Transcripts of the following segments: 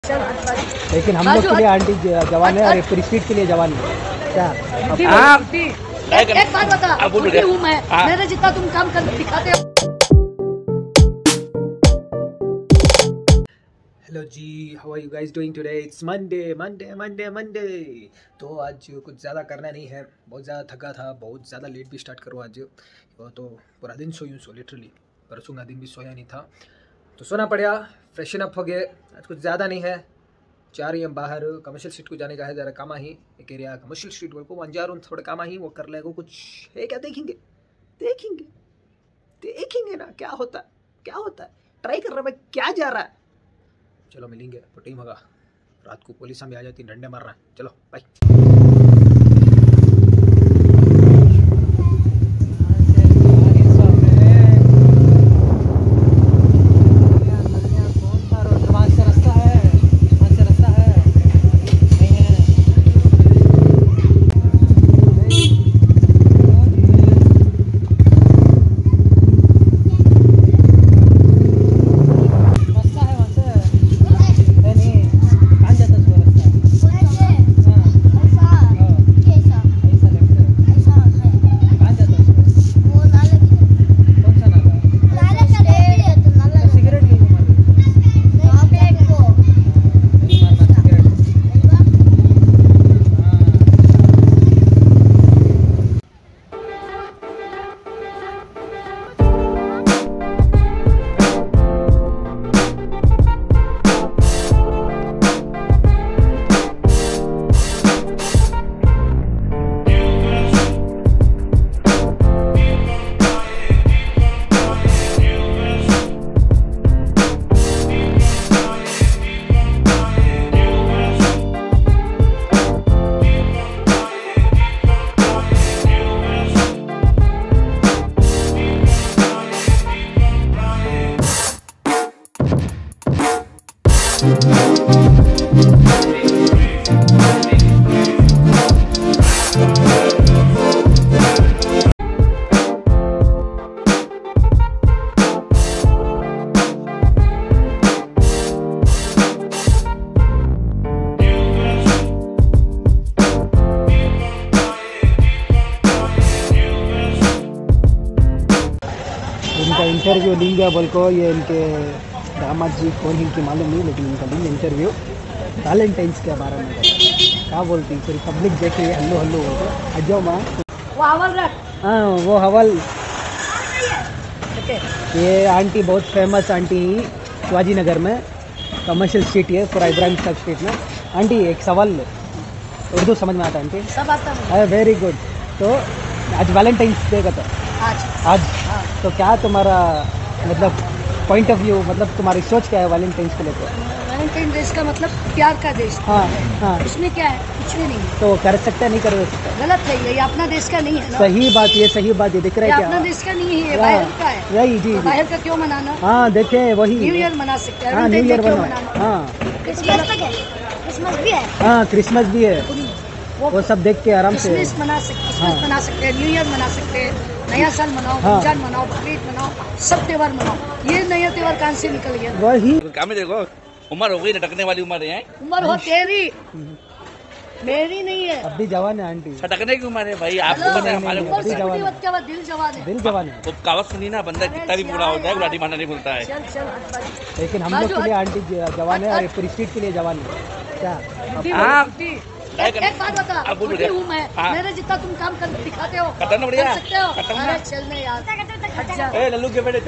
लेकिन हम लोग के लिए आंटी जवान है और पूरी स्ट्रीट के लिए जवान है क्या? एक बात बता, हूँ मैं, मेरे जितना तुम काम कर दिखाते हो। Hello ji, how are you guys doing today? It's Monday. तो आज कुछ ज़्यादा करना नहीं है, बहुत ज़्यादा थका था, बहुत ज़्यादा लेट भी स्टार्ट करूँ आज। तो पूरा दिन सो लिटरली परसों का दिन भी सोया नहीं था, तो सोना पड़ा। फ्रेशन अप हो गए, आज कुछ ज़्यादा नहीं है। जा रही हम बाहर, कमर्शियल स्ट्रीट को जाने का है ज़रा काम ही, एक एरिया कमर्शियल स्ट्रीट को वहाँ जा रहा हूँ, थोड़ा काम ही वो कर लेगा। कुछ है क्या? देखेंगे ना क्या होता है। ट्राई कर रहा है, क्या जा रहा है। चलो मिलेंगे, टीम होगा। रात को पुलिस हमें आ जाती, डंडे मार रहा है। चलो बाय। इनका इंटरव्यू लेंगे बोल को, ये इनके दामाद जी कौन इनकी मालूम नहीं, लेकिन इनका लेंगे इंटरव्यू वैलेंटाइंस के बारे में। क्या बोलती पूरी पब्लिक देख रही है, हल्लो बोल जाओ माँ। वो हवल रख। हाँ वो हवल। ये आंटी बहुत फेमस आंटी शिवाजी नगर में, कमर्शियल स्ट्रीट है पूरा, इब्राहिम साहब स्ट्रीट में। आंटी एक सवाल, उर्दू समझ में आता है आंटी? सब आता है। Very good. तो आज वैलेंटाइंस डे का था आज हाँ। तो क्या तुम्हारा मतलब पॉइंट ऑफ व्यू, मतलब तुम्हारी सोच क्या है वैलेंटाइंस को लेकर? वैलेंटाइन देश का मतलब प्यार का देश। हाँ। इसमें क्या है? कुछ भी नहीं। तो कर सकते नहीं कर सकते? गलत है ये अपना देश का नहीं है ना। सही बात, ये सही बात, ये दिख रहा है क्या? अपना देश का नहीं है, बाहर का है। यही जी, बाहर का क्यों मनाना? हाँ देखे वही न्यू ईयर मना सकते हैं। हाँ न्यू ईयर मनाना। हाँ क्रिसमस भी है। हाँ क्रिसमस भी है, वो सब देख के आराम से क्रिसमस मना सकते हैं, न्यू ईयर मना सकते हैं, नया साल मनाओ, रमजान मनाओ, बकरीद मनाओ, सब त्योहार मनाओ। ये नया त्योहार कहाँ से निकल गया? वही काम देखो, उम्र हो गई, लटकने वाली उम्र है। उम्र हो तेरी, मेरी नहीं है। अब भी जवान है आंटी, लटकने की उम्र है भाई। आपको हमारे दिल जवान है। दिल जवान है। तो कहावत सुनी ना, बंदा कितना भी बूढ़ा हो जाए गुलाटी मारना नहीं भूलता है। लेकिन हम लोग के लिए आंटी जवान है और पूरी स्ट्रीट के लिए जवान है क्या? एक बात बता, हूँ मैं, मेरे जितना तुम काम कर दिखाते हो, कर सकते हो। अरे चल नहीं यार, लल्लू के बेटे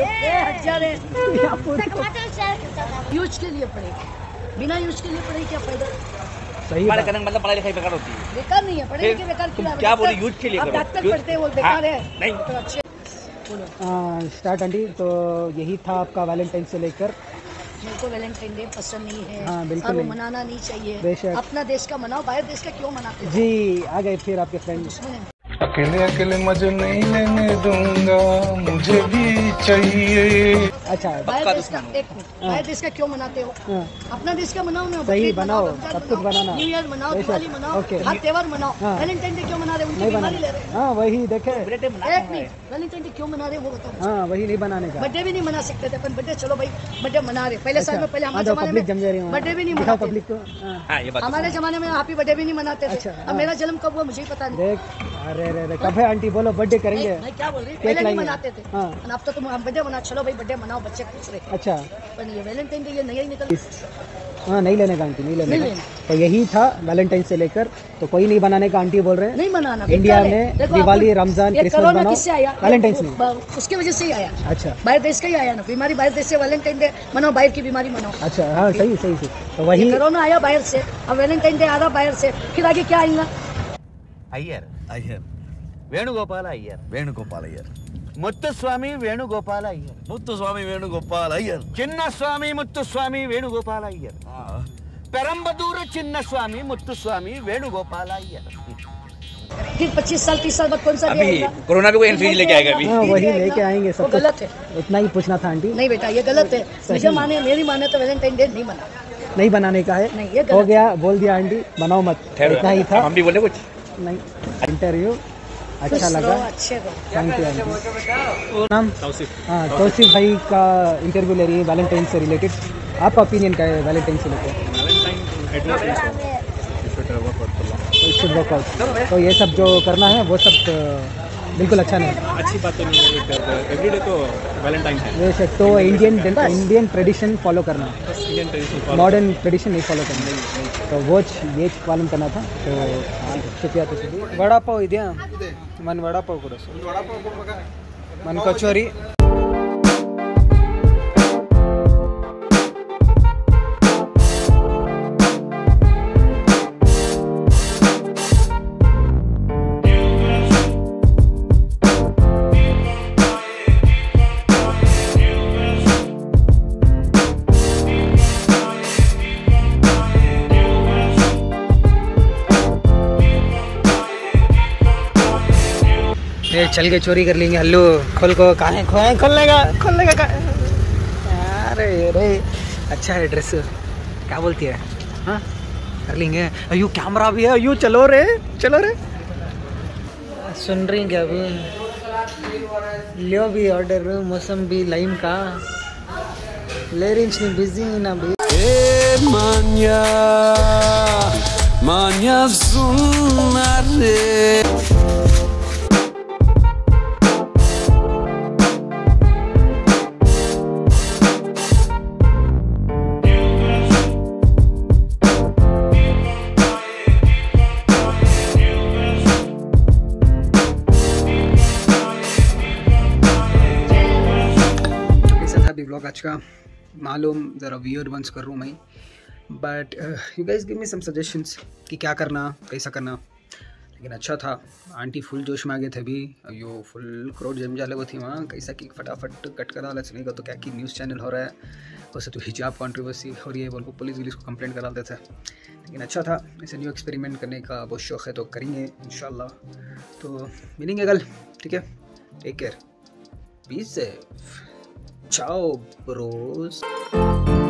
यूज के लिए पढ़ेगी, बिना यूज के लिए पढ़ेगी क्या फायदा? सही बात करने मतलब पढ़ाई लिखाई बेकार होती है। बेकार नहीं है, पढ़े लिखे बेकार क्यों? क्या बोले यूज के लिए? आप डॉक्टर पढ़ते हैं वो बेकार है नहीं तो अच्छे। Start aunty. तो यही था आपका वैलेंटाइन से लेकर। मेरे को वैलेंटाइन डे पसंद नहीं है। हाँ, बिल्कुल और वो नहीं। मनाना नहीं चाहिए। अपना देश का मनाओ, बाहर देश का क्यों मनाते हो? जी आ गए फिर आपके फ्रेंड। अकेले अकेले मजे नहीं लेने दूंगा, मुझे भी चाहिए। अच्छा बाहर देश का एक बाहर देश का क्यों मनाते हो? अपना देश का मनाओ ना, सही बनाओ, सब कुछ बनाना, न्यू ईयर मनाओ, दिवाली मनाओ, हर त्योहार मनाओ। वैलेंटाइन डे क्यों मना रहे? उनकी बीमारी ले रहे हैं। हाँ वही देखे, एक मिनट, वैलेंटाइन डे क्यों मना रहे वो बताओ। हाँ वही नहीं बनाने का। बर्थडे भी नहीं मना सकते थे अपन, बर्थडे चलो भाई बर्थडे मना रहे। पहले साल में पहले हमारे जमाने में बर्थडे भी नहीं मनाते, पब्लिक को हमारे जमाने में हैप्पी बर्थडे भी नहीं मनाते थे। अब मेरा जन्म कब हुआ मुझे ही पता नहीं। देख अरे कब है आंटी, बोलो बर्थडे करेंगे। मैं क्या बोल रही, पहले नहीं मनाते थे, अब तो तुम बर्थडे मना, चलो भाई बर्थडे मनाओ, बच्चे खुश रहे। अच्छा पर ये वैलेंटाइन डे ये नया ही निकल। हाँ नहीं लेने का आंटी, नहीं लेने का। तो यही था वैलेंटाइन से लेकर, तो कोई नहीं बनाने का आंटी बोल रहे हैं। नहीं मनाना इंडिया में दिवाली, रमजान, क्रिसमस बनाओ, वैलेंटाइन में उसकी वजह से ही आया। अच्छा बाहर देश का ही आया ना, बीमारी बाहर देश से, वैलेंटाइन डे मनाओ, बाहर की बीमारी मनाओ। अच्छा हाँ सही सही सही। तो वही कोरोना आया बाहर से, अब वैलेंटाइन डे आ रहा बाहर से, फिर आगे क्या आएगा? अय्यर वेणुगोपाल अय्यर मुत्तुस्वामी वेणुगोपाल अय्यर चिन्नस्वामी मुत्तुस्वामी वेणुगोपाल अय्यर पेरंबदूर चिन्नस्वामी मुत्तुस्वामी वेणुगोपाल अय्यर। फिर 25 साल 30 साल बाद कौन सा अभी आएगा? कोरोना पे कोई एंट्री लेके आएगा अभी। हाँ वही लेके आएंगे वो सब। गलत है, इतना ही पूछना था आंटी, नहीं बेटा ये गलत है। मुझे माने, मेरी माने तो वैलेंटाइन डे नहीं मना, नहीं बनाने का है। नहीं ये हो गलत गया, बोल दिया आंटी, बनाओ मत, इतना ही था। हम भी बोले कुछ नहीं इंटरव्यू अच्छा खुश लगा, रहो, अच्छे रहो। Thank you aunty. नाम हाँ तौसीफ भाई का इंटरव्यू ले रही है वैलेंटाइन से रिलेटेड। आपका ओपिनियन क्या है वैलेंटाइन से लेकर? वर्कआउट, तो ये सब जो करना है वो सब बिल्कुल अच्छा नहीं, अच्छी बात तो नहीं है। एवरीडे तो वैलेंटाइन है, वैसे तो इंडियन ट्रेडिशन फॉलो करना, इंडियन ट्रेडिशन मॉडर्न ट्रेडिशन नहीं फॉलो करना, तो वो ये पालन करना था। तो शुक्रिया। तो वड़ा पाव ಇದೆಯಾ? मन वड़ा पाव ಕೊಡು, मन कचोरी। ये चल के चोरी कर लेंगे। हल्लू खोल को, कहाँ है? खोलने का अरे रे अच्छा है ड्रेस, क्या बोलती है? हाँ कर लेंगे। अयो कैमरा भी है, अयो चलो रे सुन रही क्या? अभी लियो भी ऑर्डर मौसम्बी लाइम का ले रही बिजी ना भी। मान्या सुनना रे। ब्लॉग आज का मालूम ज़रा वियर्ड वंस कर रहा हूँ मैं, but you guys give me some suggestions कि क्या करना, कैसा करना। लेकिन अच्छा था, आंटी फुल जोश में आ गए थे अभी, यो फुल क्राउड जम जाले वो थी वहाँ, कैसा कि फटाफट कट करा नहीं तो क्या कि न्यूज़ चैनल हो रहा है, वैसे तो हिजाब कंट्रोवर्सी और ये बोल को पुलिस को कंप्लेंट करा देते थे। लेकिन अच्छा था, ऐसे न्यू एक्सपेरिमेंट करने का बहुत शौक़ है, तो करेंगे इंशाल्लाह। तो मिलेंगे कल, ठीक है? Take care, be safe, ciao bros।